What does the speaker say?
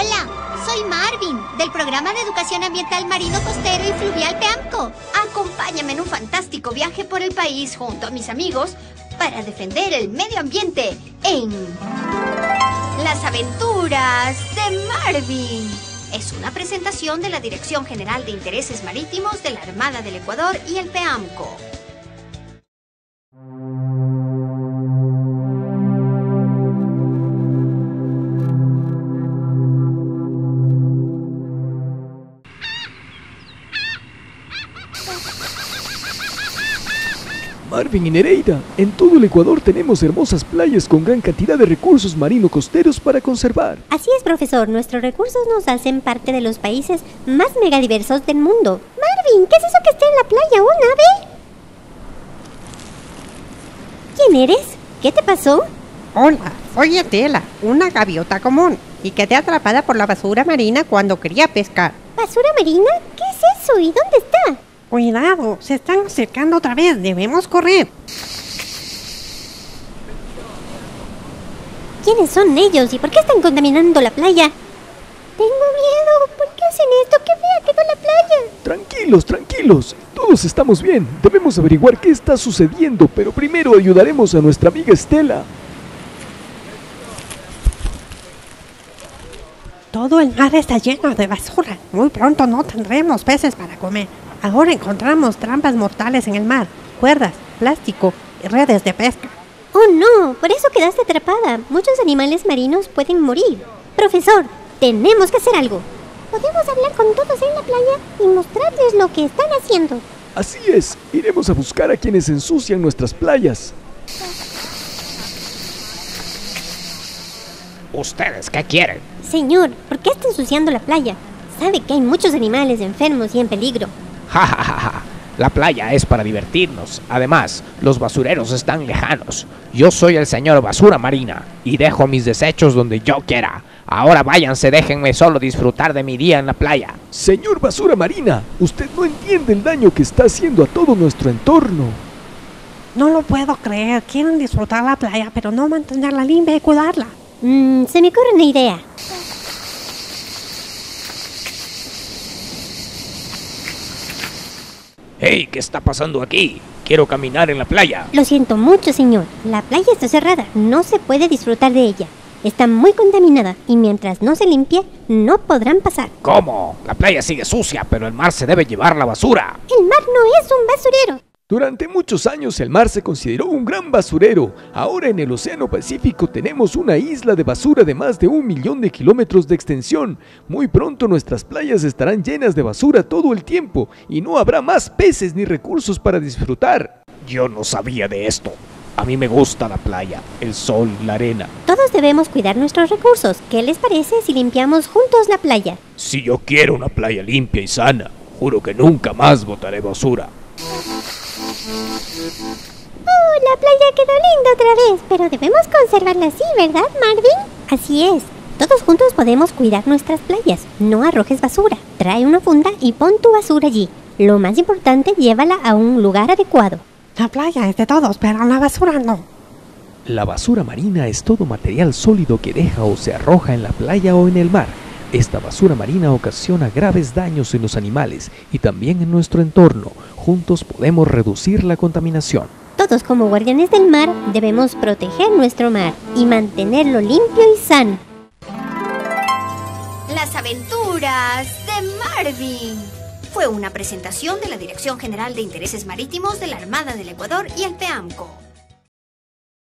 Hola, soy Marvin, del Programa de Educación Ambiental Marino Costero y Fluvial PEAMCO. Acompáñame en un fantástico viaje por el país junto a mis amigos para defender el medio ambiente en Las Aventuras de Marvin. Es una presentación de la Dirección General de Intereses Marítimos de la Armada del Ecuador y el PEAMCO. Marvin y Nereida, en todo el Ecuador tenemos hermosas playas con gran cantidad de recursos marino-costeros para conservar. Así es, profesor. Nuestros recursos nos hacen parte de los países más megadiversos del mundo. Marvin, ¿qué es eso que está en la playa? ¿Un ave? ¿Quién eres? ¿Qué te pasó? Hola, soy Estela, una gaviota común, y quedé atrapada por la basura marina cuando quería pescar. ¿Basura marina? ¿Qué es eso? ¿Y dónde está? Cuidado, se están acercando otra vez, debemos correr. ¿Quiénes son ellos y por qué están contaminando la playa? Tengo miedo. ¿Por qué hacen esto? ¡Qué fea quedó la playa! Tranquilos, tranquilos. Todos estamos bien. Debemos averiguar qué está sucediendo, pero primero ayudaremos a nuestra amiga Estela. Todo el mar está lleno de basura. Muy pronto no tendremos peces para comer. Ahora encontramos trampas mortales en el mar, cuerdas, plástico y redes de pesca. ¡Oh, no! Por eso quedaste atrapada. Muchos animales marinos pueden morir. Profesor, tenemos que hacer algo. Podemos hablar con todos en la playa y mostrarles lo que están haciendo. Así es, iremos a buscar a quienes ensucian nuestras playas. ¿Ustedes qué quieren? Señor, ¿por qué está ensuciando la playa? Sabe que hay muchos animales enfermos y en peligro. Ja, ja, ja, ja. La playa es para divertirnos. Además, los basureros están lejanos. Yo soy el señor Basura Marina y dejo mis desechos donde yo quiera. Ahora váyanse, déjenme solo disfrutar de mi día en la playa. Señor Basura Marina, usted no entiende el daño que está haciendo a todo nuestro entorno. No lo puedo creer, quieren disfrutar la playa, pero no mantenerla limpia y cuidarla. Se me ocurre una idea. Hey, ¿qué está pasando aquí? Quiero caminar en la playa. Lo siento mucho, señor. La playa está cerrada. No se puede disfrutar de ella. Está muy contaminada y mientras no se limpie, no podrán pasar. ¿Cómo? La playa sigue sucia, pero el mar se debe llevar la basura. El mar no es un basurero. Durante muchos años el mar se consideró un gran basurero. Ahora en el Océano Pacífico tenemos una isla de basura de más de 1 millón de kilómetros de extensión. Muy pronto nuestras playas estarán llenas de basura todo el tiempo y no habrá más peces ni recursos para disfrutar. Yo no sabía de esto. A mí me gusta la playa, el sol, la arena. Todos debemos cuidar nuestros recursos. ¿Qué les parece si limpiamos juntos la playa? Si yo quiero una playa limpia y sana, juro que nunca más botaré basura. ¡Oh, la playa quedó linda otra vez! Pero debemos conservarla así, ¿verdad, Marvin? Así es. Todos juntos podemos cuidar nuestras playas. No arrojes basura. Trae una funda y pon tu basura allí. Lo más importante, llévala a un lugar adecuado. La playa es de todos, pero la basura no. La basura marina es todo material sólido que deja o se arroja en la playa o en el mar. Esta basura marina ocasiona graves daños en los animales y también en nuestro entorno. Juntos podemos reducir la contaminación. Todos como guardianes del mar debemos proteger nuestro mar y mantenerlo limpio y sano. Las Aventuras de Marvin. Fue una presentación de la Dirección General de Intereses Marítimos de la Armada del Ecuador y el PEAMCO.